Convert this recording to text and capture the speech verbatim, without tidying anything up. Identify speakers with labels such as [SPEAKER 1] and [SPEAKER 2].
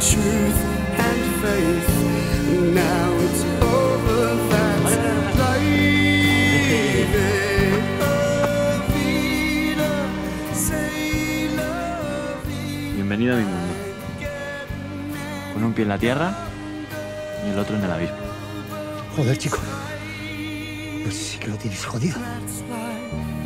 [SPEAKER 1] truth and faith. Now it's over, that's life.
[SPEAKER 2] Bienvenido a mi mundo. Con un pie en la tierra y el otro en el abismo.
[SPEAKER 3] Joder, chico. Pues sí que lo tienes jodido.
[SPEAKER 1] That's why